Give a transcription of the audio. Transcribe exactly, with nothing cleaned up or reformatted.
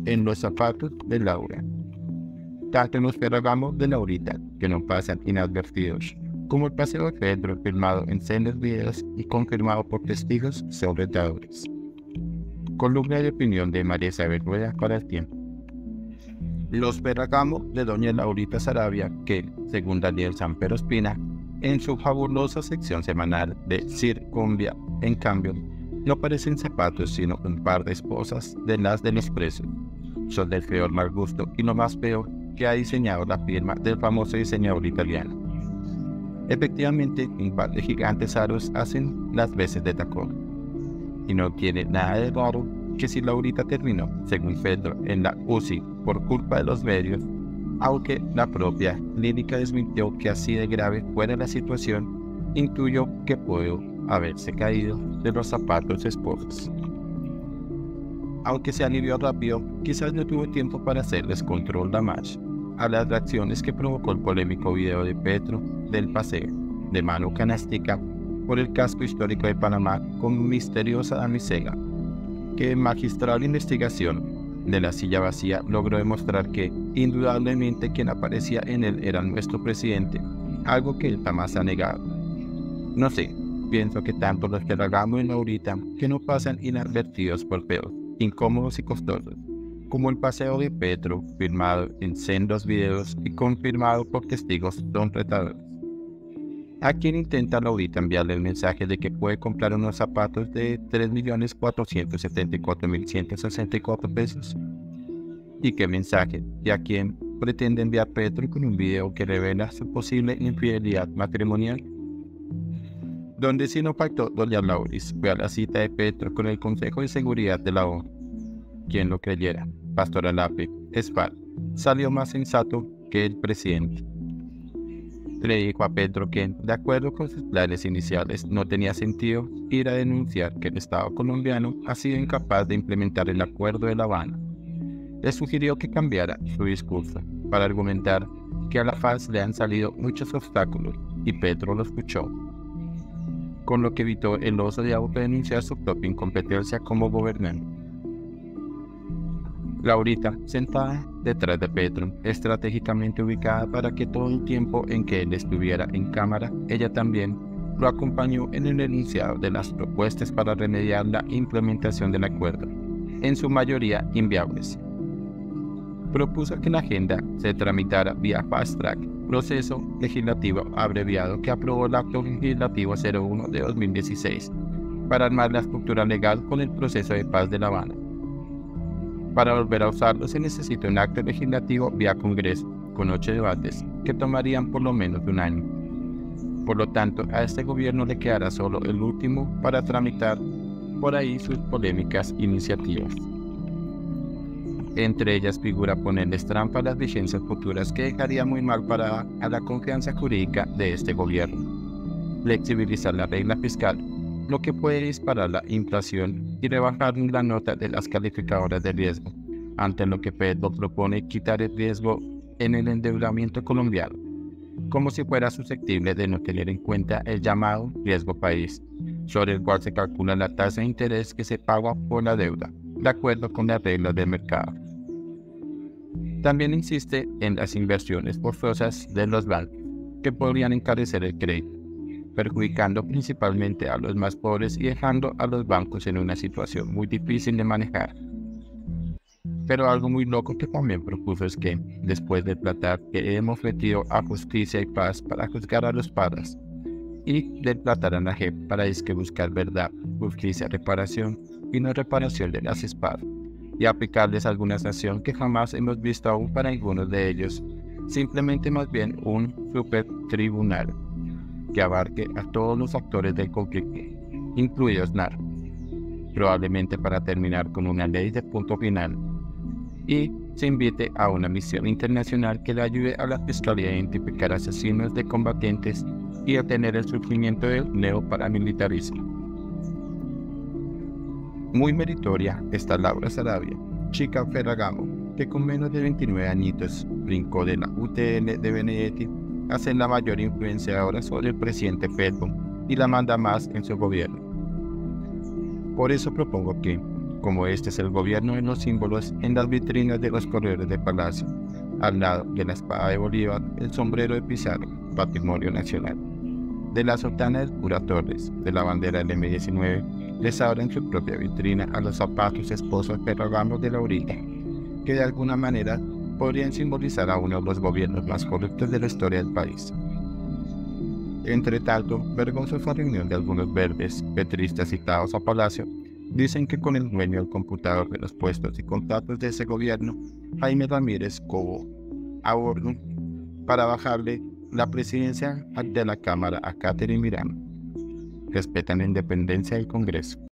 en los zapatos de Laura. Tanto en los Ferragamo de Laurita, que no pasan inadvertidos, como el paseo de Pedro filmado en sendos videos y confirmado por testigos son retadores. Columna de opinión de María Isabel Rueda para El Tiempo. Los Ferragamo de doña Laurita Sarabia, que, según Daniel Samper Ospina, en su fabulosa sección semanal de Circunvia, en cambio, no parecen zapatos sino un par de esposas de las de los presos. Son del peor mal gusto y lo más peor que ha diseñado la firma del famoso diseñador italiano. Efectivamente, un par de gigantes aros hacen las veces de tacón. Y no tiene nada de raro que si Laurita terminó, según Pedro, en la U C I por culpa de los medios, aunque la propia clínica desmintió que así de grave fuera la situación, intuyo que pudo haberse caído de los zapatos esposos. Aunque se alivió rápido, quizás no tuvo tiempo para hacerles control damage a las reacciones que provocó el polémico video de Petro del paseo de mano canástica por el casco histórico de Panamá con misteriosa damisela, que magistral investigación de la silla vacía logró demostrar que indudablemente quien aparecía en él era nuestro presidente, algo que él jamás ha negado. No sé, pienso que tanto los Ferragamo y Laurita, que no pasan inadvertidos por feos, incómodos y costosos, como el paseo de Petro, filmado en sendos videos y confirmado por testigos, son retadores. ¿A quién intenta Laurita enviarle el mensaje de que puede comprar unos zapatos de tres millones cuatrocientos setenta y cuatro mil ciento sesenta y cuatro pesos? ¿Y qué mensaje? ¿Y a quién pretende enviar Petro con un video que revela su posible infidelidad matrimonial? Donde sí no faltó doña Lauris fue a la cita de Petro con el Consejo de Seguridad de la ONU. Quien lo creyera, Pastor Alape, Espal, salió más sensato que el presidente. Le dijo a Petro que, de acuerdo con sus planes iniciales, no tenía sentido ir a denunciar que el Estado colombiano ha sido incapaz de implementar el Acuerdo de La Habana. Le sugirió que cambiara su discurso para argumentar que a la faz le han salido muchos obstáculos y Petro lo escuchó, con lo que evitó el oso de autodenunciar su propia incompetencia como gobernante. Laurita, sentada detrás de Petro, estratégicamente ubicada para que todo el tiempo en que él estuviera en cámara, ella también lo acompañó en el enunciado de las propuestas para remediar la implementación del acuerdo, en su mayoría inviables. Propuso que la agenda se tramitara vía Fast Track, proceso legislativo abreviado que aprobó el Acto Legislativo cero uno de dos mil dieciséis, para armar la estructura legal con el proceso de paz de La Habana. Para volver a usarlo se necesita un acto legislativo vía Congreso, con ocho debates, que tomarían por lo menos un año. Por lo tanto, a este gobierno le quedará solo el último para tramitar por ahí sus polémicas iniciativas. Entre ellas figura ponerles trampa a las vigencias futuras que dejaría muy mal parada a la confianza jurídica de este gobierno. Flexibilizar la regla fiscal, lo que puede disparar la inflación y rebajar la nota de las calificadoras de riesgo, ante lo que Pedro propone quitar el riesgo en el endeudamiento colombiano, como si fuera susceptible de no tener en cuenta el llamado riesgo país, sobre el cual se calcula la tasa de interés que se paga por la deuda, de acuerdo con las reglas del mercado. También insiste en las inversiones forzosas de los bancos, que podrían encarecer el crédito, perjudicando principalmente a los más pobres y dejando a los bancos en una situación muy difícil de manejar. Pero algo muy loco que también propuso es que, después de tratar que hemos metido a Justicia y Paz para juzgar a los padres, y de tratar a la J E P para disque buscar verdad, justicia, reparación y no reparación de las espadas, y aplicarles alguna sanción que jamás hemos visto aún para algunos de ellos, simplemente más bien un super tribunal que abarque a todos los actores del conflicto, incluidos N A R, probablemente para terminar con una ley de punto final, y se invite a una misión internacional que le ayude a la Fiscalía a identificar asesinos de combatientes y detener el surgimiento del neoparamilitarismo. Muy meritoria está Laura Sarabia, chica Ferragamo, que con menos de veintinueve añitos brincó de la U T L de Benedetti a ser la mayor influenciadora sobre el presidente Petro y la manda más en su gobierno. Por eso propongo que, como este es el gobierno de los símbolos en las vitrinas de los corredores de Palacio, al lado de la espada de Bolívar, el sombrero de Pizarro, patrimonio nacional, de la sotana del cura Torres, de la bandera del eme diecinueve, les abren su propia vitrina a los zapatos esposos ferragamos de la orilla, que de alguna manera podrían simbolizar a uno de los gobiernos más corruptos de la historia del país. Entre tanto, vergonzosa reunión de algunos verdes, petristas citados a Palacio, dicen que con el dueño del computador de los puestos y contratos de ese gobierno, Jaime Ramírez Cobo, a bordo para bajarle la presidencia de la Cámara a Catherine Miranda. Respetan la independencia del Congreso.